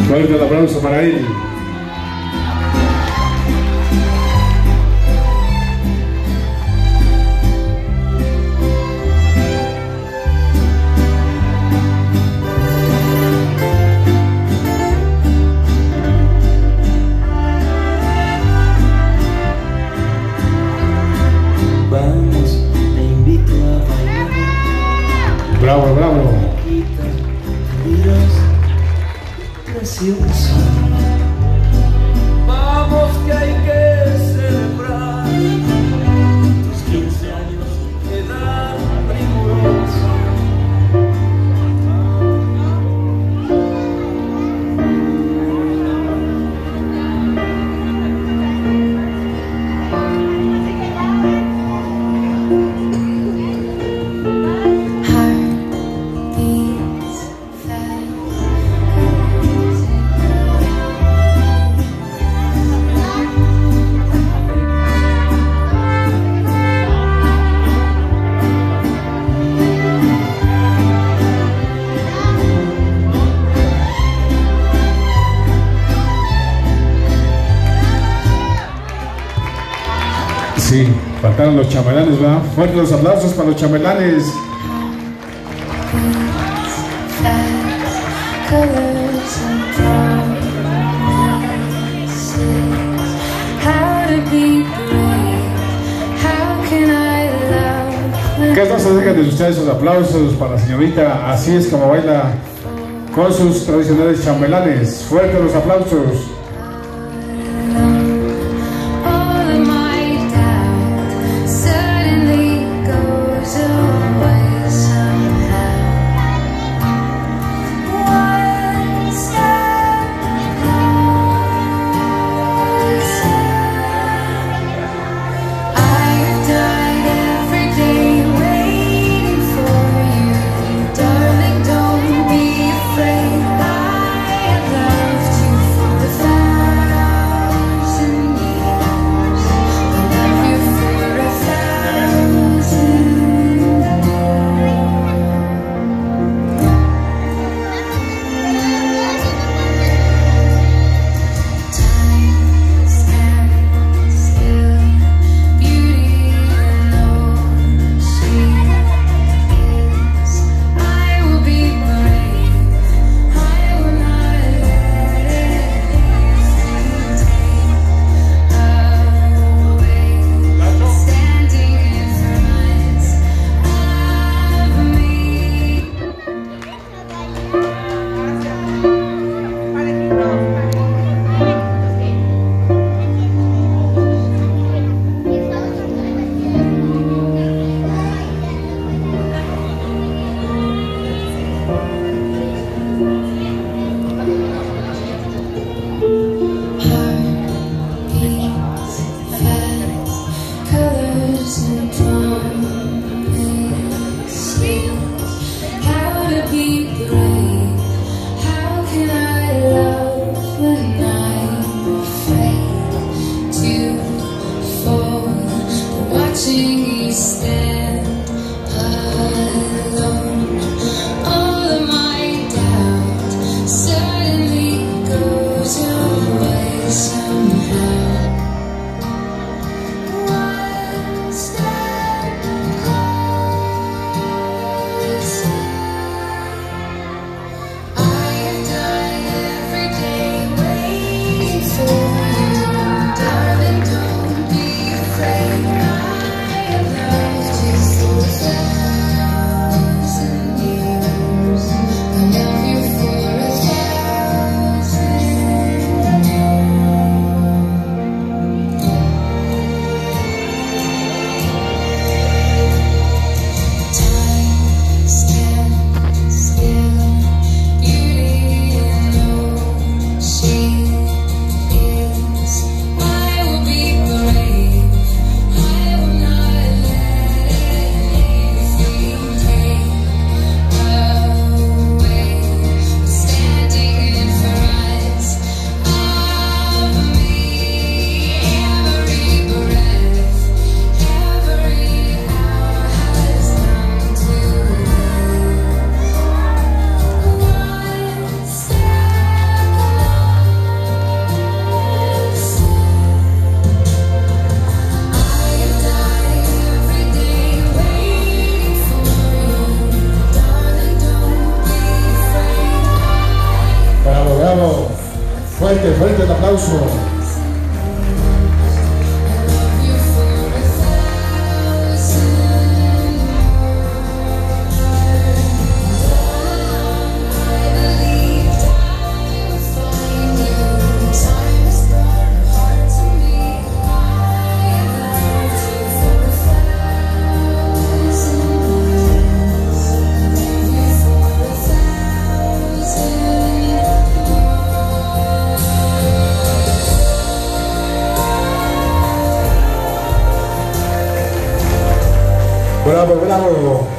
Fuerte el aplauso para él. Vamos, te invito a bailar. Bravo, bravo. Miras, precioso. Vamos que hay que celebrar tus 15 años de edad rigurosa. Sí, faltaron los chambelanes, ¿verdad? Fuertes los aplausos para los chambelanes. ¿Qué nos acercan de ustedes esos aplausos para la señorita? Así es como baila con sus tradicionales chambelanes. Fuertes los aplausos. Darling, don't be afraid. I have loved you for the fact Fuerte, fuerte el aplauso. Bravo, bravo.